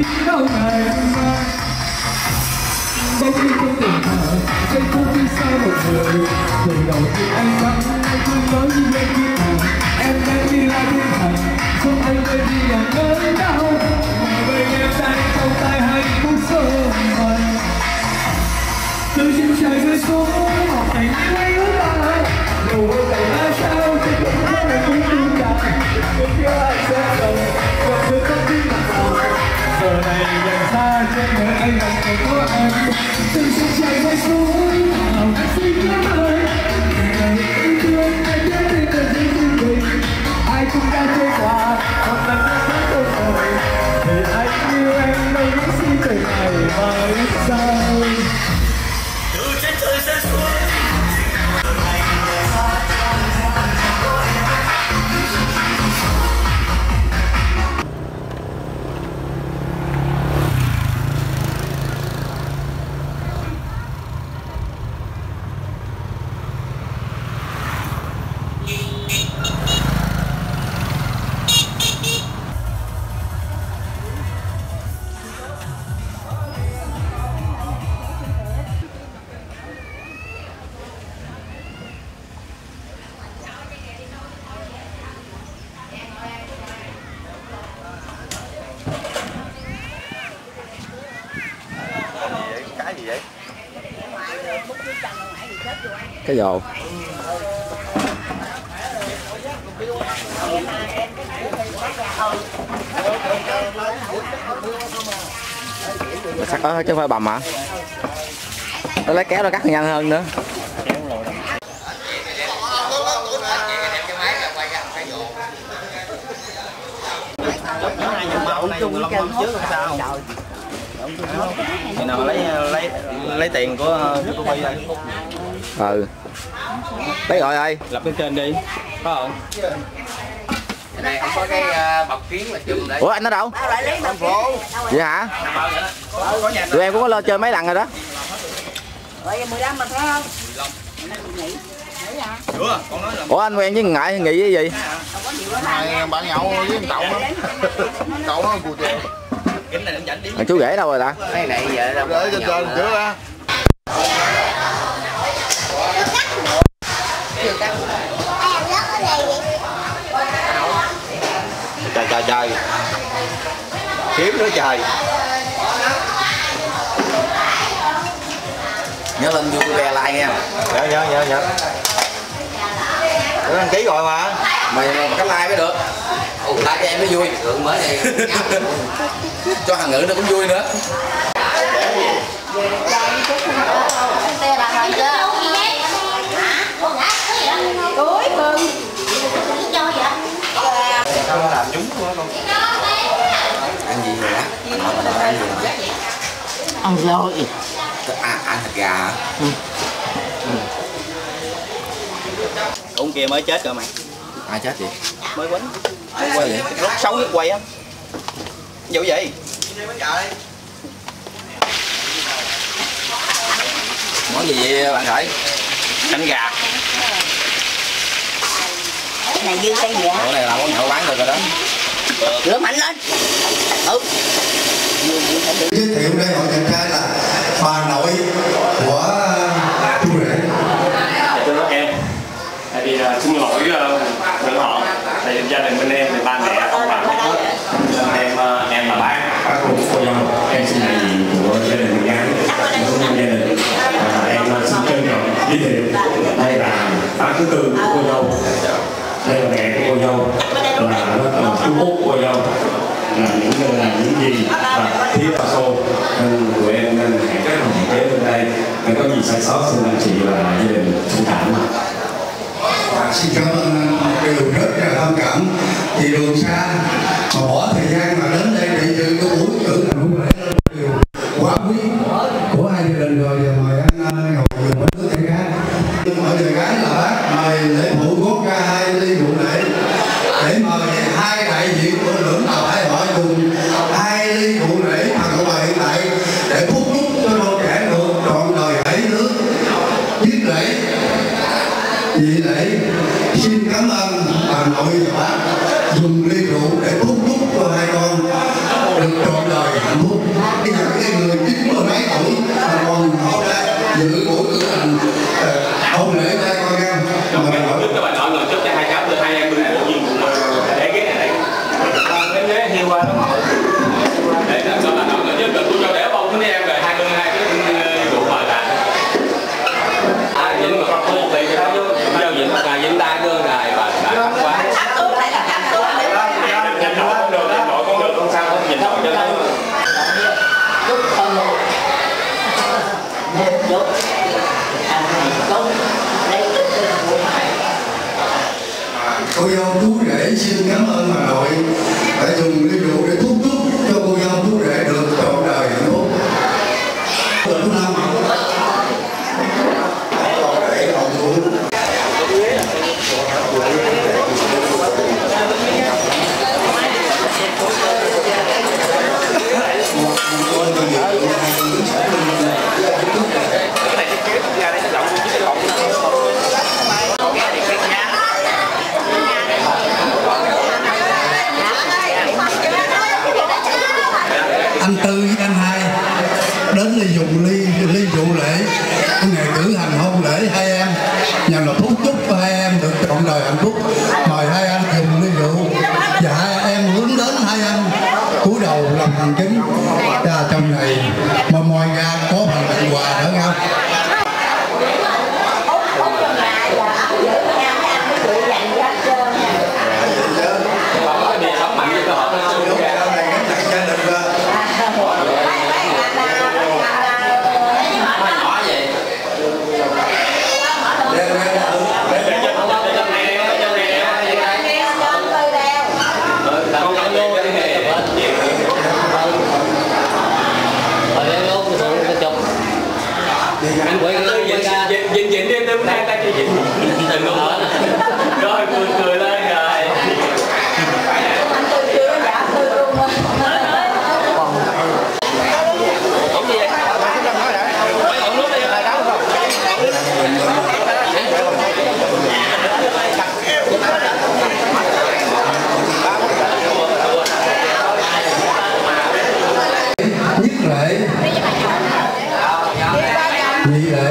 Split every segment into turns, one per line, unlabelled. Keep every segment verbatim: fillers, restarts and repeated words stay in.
bao ngày mai. Đôi khi không thể thở, giây phút khi xa một người. Từ đầu tiên anh vắng, anh không nói gì lên thiên thần. Em đang đi là thiên thần, không anh về đi là ngỡ đau. Mà bây em đang trong tay hạnh phúc sớm mời. Từ trên trời rơi xuống, học thành như anh ước ao. Dù ở đây là sao, thì cũng rất là cũng tương đài. Bên kia anh sẽ gần, còn thứ không biết là sao. Giờ này nhận ra trên người anh là người có em. Từ trên trời rơi xuống, nào anh xin nhớ ơi. Ngày yêu thương anh biết đi từ những chương trình. Ai cũng đã trôi qua, một lần nữa vẫn tôi đời. Thì anh yêu em đâu những suy tình ngày mai sau.
Từ trên trời rơi xuống.
Cái dồ sắc ớt chứ không phải bầm hả? Nó lấy kéo nó cắt nhanh hơn nữa.
Khi nào lấy lấy lấy tiền của của tôi đây.
Ừ. Lấy gọi ơi.
Lập lên trên đi. Có không?
Cái này không có cái bọc kiến là chùm đấy.
Ủa anh ở đâu? Vậy hả? Tụi em cũng có lên chơi mấy lần rồi đó.
Rồi mười lăm mình thấy không?
Ủa anh quen với Ngại Nghị với gì?
Này bạn nhậu với cậu đó. Cậu nó cù chè.
À, chú rể đâu rồi ta?
Cái này giờ đâu để trên trên trước á.
Trời trời trời. Kiếm nữa trời. Nhớ lên YouTube like nha.
Nhớ nhớ nhớ nhớ. Đăng ký rồi mà.
Mày cái like mới được. Ồ, like cho em mới vui.
Thượng mới này.
Cho thằng Ngữ nó cũng vui nữa.
Túi mừng.
Sao nó làm trúng quá con.
Ăn gì vậy á? Ăn gì vậy?
Ăn rồi.
À, ăn thịt gà hả?
Ừ. Ừ. Ông kia mới chết rồi mày.
Ai chết vậy?
Mới quýnh.
Ai quay vậy?
Rất xấu nhất quay á. Vụ gì?
Món gì vậy bạn Khởi?
Canh gà.
Cái này dư cây gì á?
Ủa này là món nhậu bán được rồi đó.
Lửa mạnh lên. Ừ.
Giới thiệu đây họ nhận ra là bà nội của chú rể.
Thưa em, thì uh, xin lỗi uh, họ, thì gia đình bên em thì ba mẹ không làm hết. Em uh, em là bác, bác của cô dâu. Em xin đại diện của gia đình gái, của gia đình. Uh, em uh, xin trân trọng giới thiệu đây là bác thứ tư của cô dâu, đây là mẹ của cô dâu, là chú út của cô dâu. Là những là những gì và thiết và xô nên tụi em nên hãy các hạn chế bên đây, nếu có gì sai sót xin anh chị và gia đình thông cảm.
À, xin cảm ơn điều rất là thông cảm vì đường xa mà bỏ thời gian mà đến đây để dự cái buổi cử hành hôn lễ là điều quá quý của hai gia đình. Rồi giờ mời anh ngồi dùng mấy đứa thầy gái. Ở đời gái là bác mời lễ phụ gót ra hai ly rượu lễ để mời hai đại diện của lưỡng tàu hai họ cùng hai ly rượu lễ mà cậu bà hiện tại để phúc chúc cho đôi trẻ được trọn đời bảy nước. Viết lễ vì lễ xin cảm ơn bà nội và bác dùng ly rượu để phúc chúc cho hai con được trọn đời hạnh phúc. cô dâu chú rể xin cảm ơn bà nội đã dùng ly rượu để thúc chúc cho cô dâu chú rể được trọn đời hạnh phúc. Lần thứ năm còn để còn xuống. Anh Tư với anh Hai đến ly dùng ly ly rượu lễ cái ngày cử hành hôn lễ hai em nhằm là thúc chúc hai em được trọn đời hạnh phúc. Mời hai anh dùng ly rượu và hai em hướng đến hai anh cúi đầu làm thành kính. Và trong này mà ngoài ra có phần tặng quà nữa không?
Dịnh dịnh đi, tôi đang đang dịnh đừng luôn đó. Rồi cười cười lên rồi. Anh tôi chưa có giả tôi luôn. Không gì vậy? Mấy ngọn nước đi lại đó không?
Nhất lễ, nhị lễ.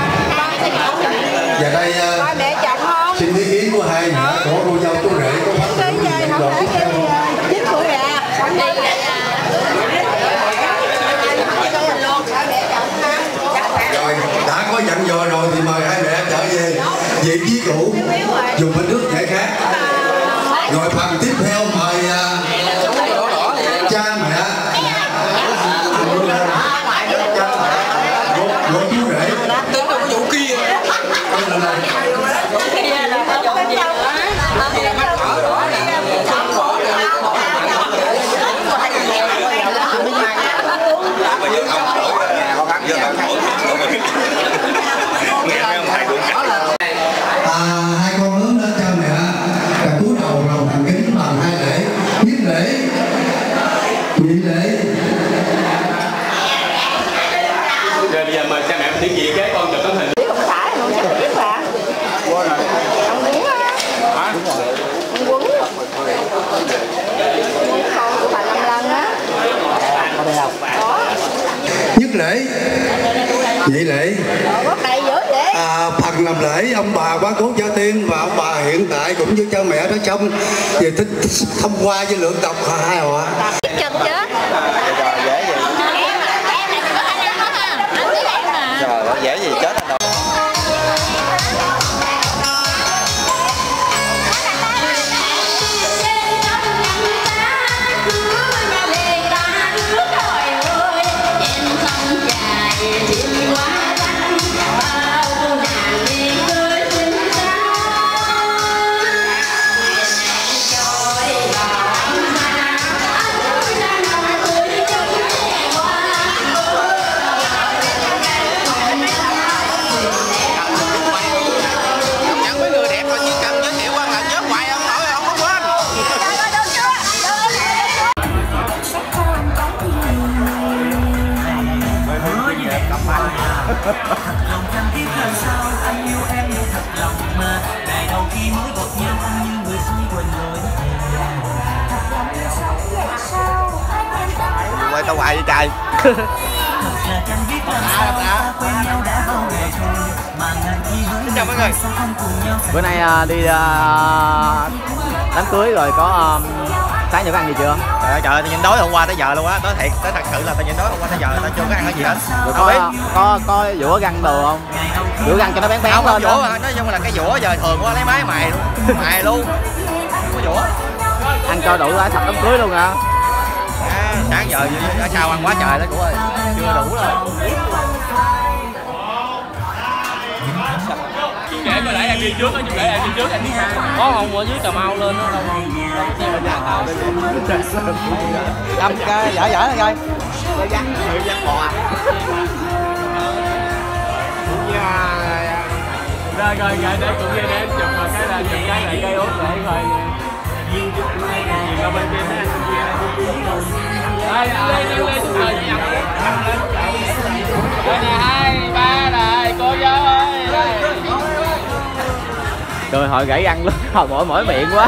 Và đây uh, xin ý kiến của hai nữa của cô dâu chú rể có phát biểu gì nhận đoạn tiếp theo không? Rồi đã có dặn dò rồi thì mời hai mẹ trở về vị trí cũ dùng bình nước giải khát. Rồi phần tiếp theo mời uh, cha mẹ của chú rể.
Tính đâu có vụ kia.
À, hai con lớn lên cha mẹ và cúi đầu lòng thành kính bằng hai lễ, nhất lễ, nhị lễ.
Rồi bây giờ mời cha mẹ tiếng gì cái con chụp tấm hình.
Không phải luôn chắc biết mà. Ông Quấn á. Hả? Ông Quấn. Con của bà Năm Lân á. Có.
Nhất lễ, nhị lễ.
Có đầy dữ vậy.
À, phần làm lễ ông bà quá cố Gia Tiên và ông bà hiện tại cũng như cha mẹ đó trong về thích thông qua với lượng tộc hai họ.
Chân chứ.
Trời ơi, dễ gì chết anh đâu.
Lòng chân thiết là sao anh yêu em như thật lòng mà ngày đầu khi mới gặp nhau anh như người xuôi quên lối
quay tao hoài đi trời. Chào mọi người.
Bữa nay uh, đi uh, đám cưới rồi có uh, sáng giờ có ăn gì chưa?
Trời ơi trời ơi, tao nhịn đói hôm qua tới giờ luôn á, tới thiệt, tới thật sự là tao nhịn đói hôm qua tới giờ tao chưa có ăn cái gì hết.
Rồi có, có có có vũa găng đồ không? Vũa găng cho nó bén bén
không,
lên.
Không vũa, nói chung là cái vũa giờ thường quá lấy máy mài luôn, mài luôn. Không có vũa.
Ăn cho đủ lại thật đám cưới luôn hả?
À, sáng giờ ở sao ăn quá trời đó cô ơi, chưa đủ đâu.
để có lẽ em đi trước á, chứ để em đi trước em đi sau. Có không ở dưới Cà Mau lên đó đâu không? Đâu có xe ra tàu đây.
Cầm cái dở dở coi. Tôi dắt, tôi dắt bò.
Rồi rồi rồi để cũng như để em chụp một cái là chụp cái là cây út để rồi. Nhìn qua bên kia thấy anh kia. Đây đây đây đây chúng tôi nhầm. Đây nè hai ba này cô dâu ơi.
Rồi họ gãy răng luôn, họ mỏi mỏi miệng quá.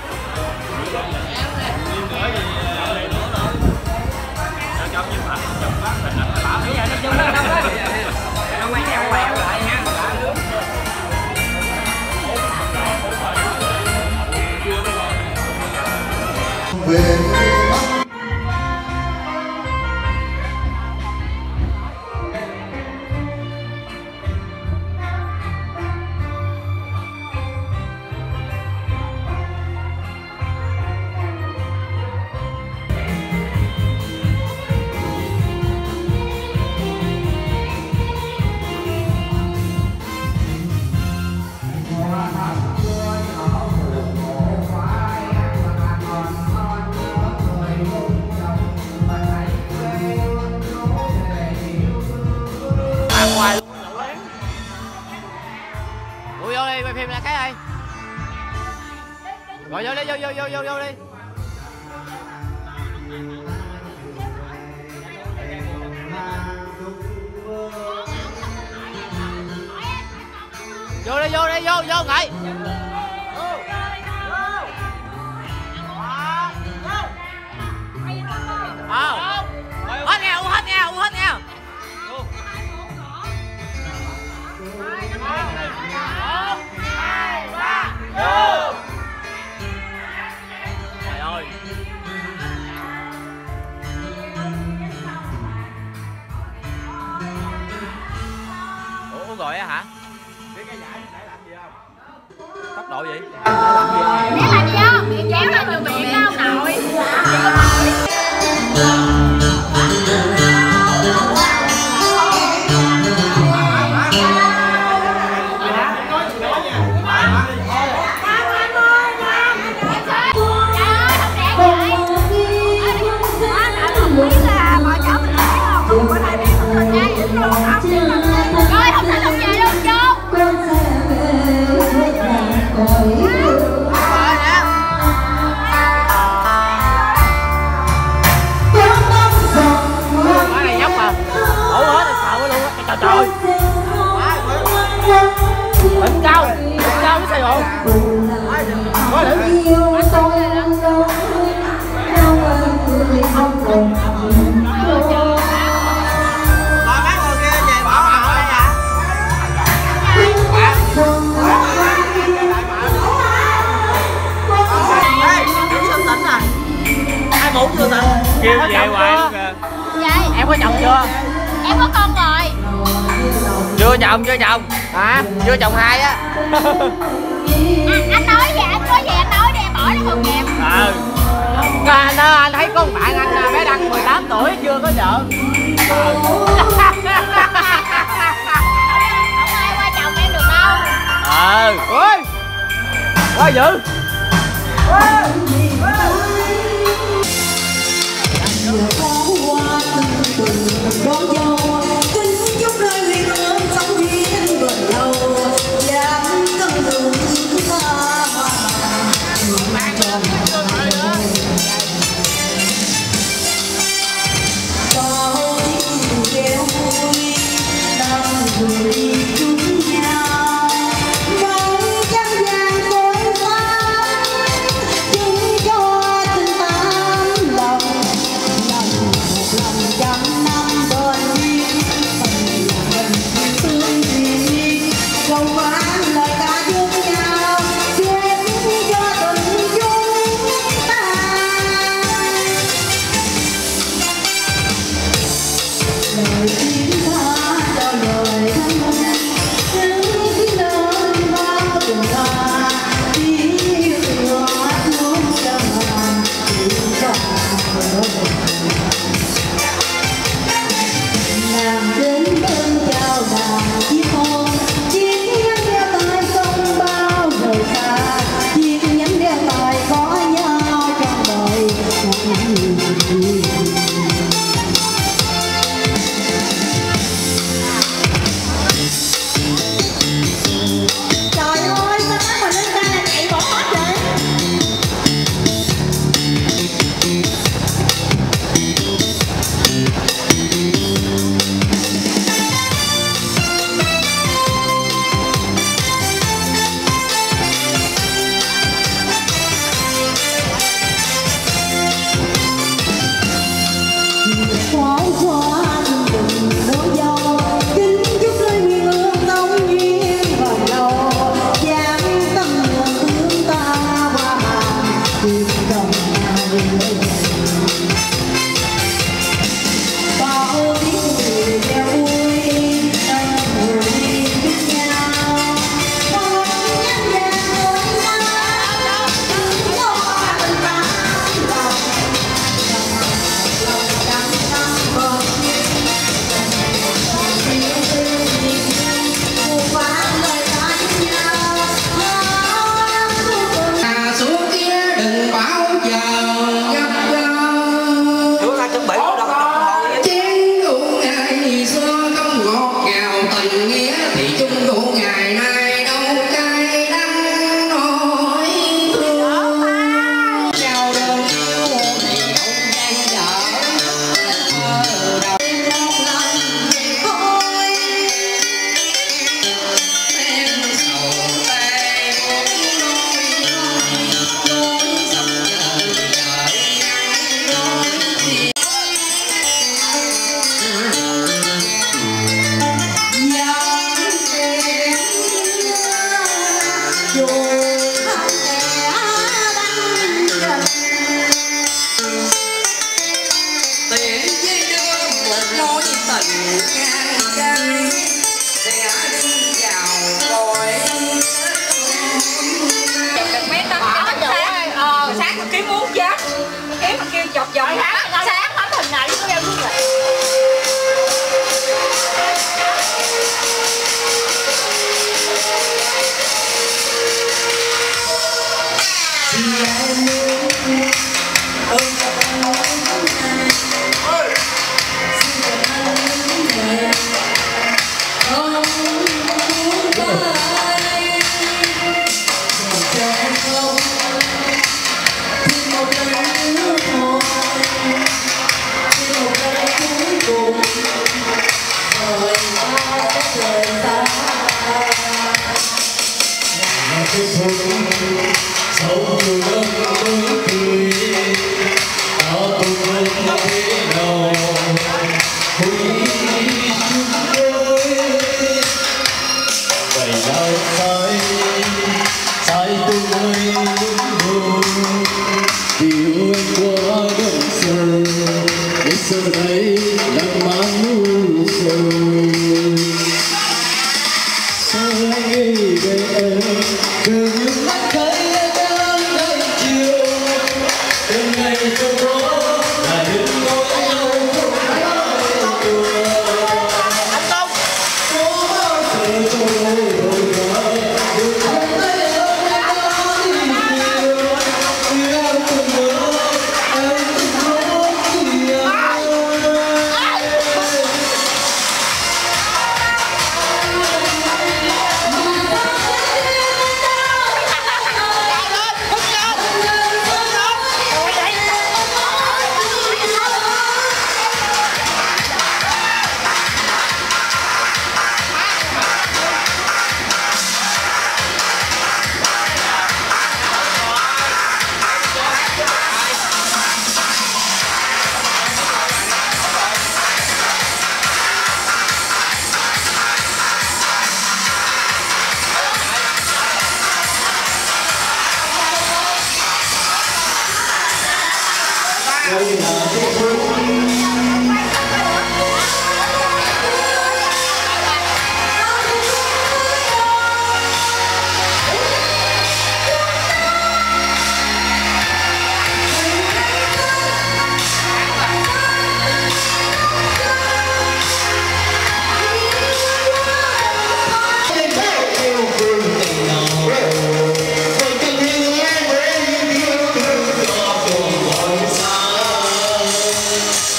Về
Ngoài luôn vô vô đi, quay phim là cái đi. Rồi vô đi, vô vô vô vô vô đi. Vô đi, vô đi, vô vô ngậy. Ờ. Hết nha, hết nha, hết nha. Trời ơi. Ủa gọi á hả? Tốc độ gì?
Để làm gì không? Kéo lên từ miệng đó ông nội. Rồi không thể làm gì đâu chốt.
Má này nhóc mà. Ủa hết rồi sợ luôn á. Trời trời. Đỉnh cao, đỉnh cao cái xe bộ. Quá đỉnh.
Ai ngủ chưa ta?
Kêu về hoài luôn kìa.
Vậy
Em có chồng chưa?
em có con rồi.
Chưa chồng, chưa chồng. Hả? Chưa chồng hai á.
À, anh nói vậy, anh nói vậy, anh nói đi em bỏ nó còn kịp.
Ừ. Anh, anh thấy có một bạn anh bé Đăng mười tám tuổi chưa có vợ.
Không ai qua chồng em được đâu.
Ờ. Ôi. Quá dữ.
Đón dâu kính chúc đôi người hương sống duyên bền lâu, dám cân đường xa hoa tròn bao chiếc kêu vui đang gửi chung nhau trong trăng vàng tối qua chứng cho tình tám lòng lòng một lòng trăm năm bền duyên tình tương duyên câu vang lời ca giúp nhau chết cho tình chúng ta lời tiếng tha cho lời thân những lời bao tình ta tiếng hoa thuốc trong hàng tiếng còn làm đến bên chào đàn chiếc hôn chiếc hiên
Hãy subscribe cho kênh Ghiền Mì Gõ để không bỏ lỡ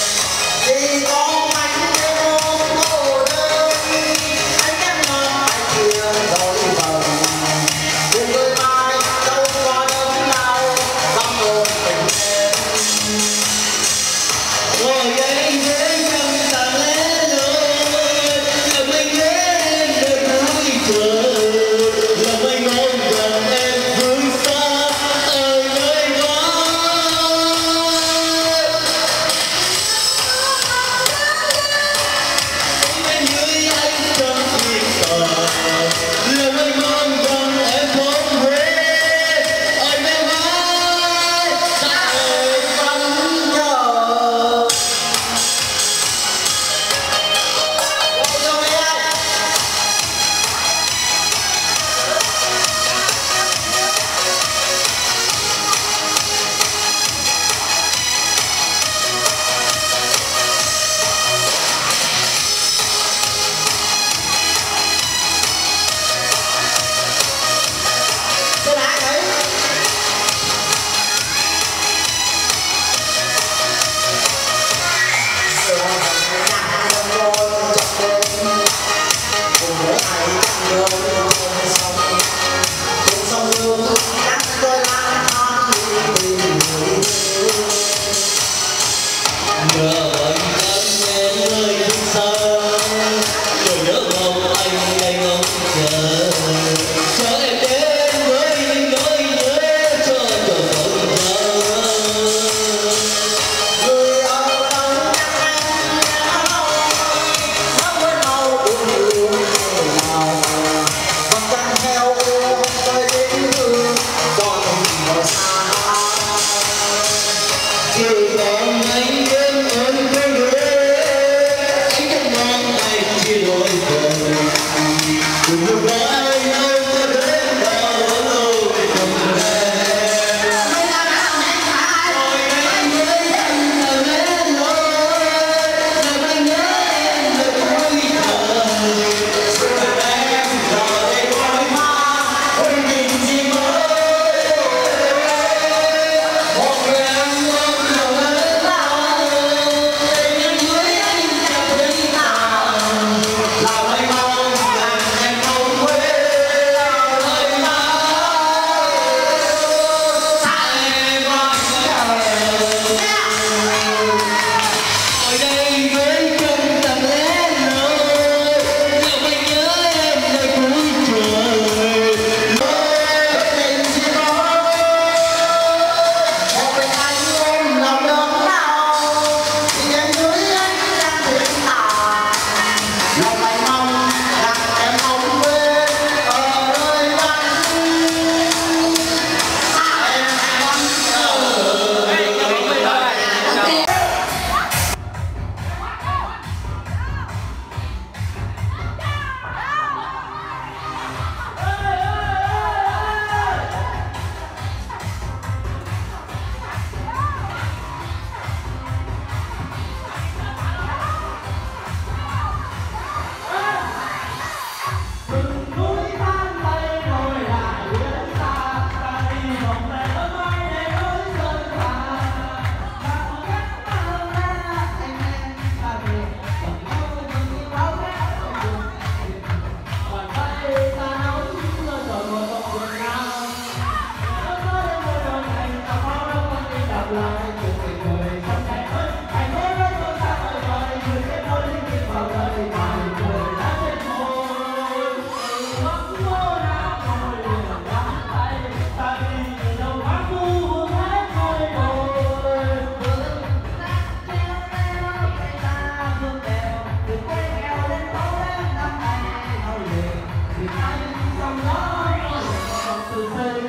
lòng đó từ từ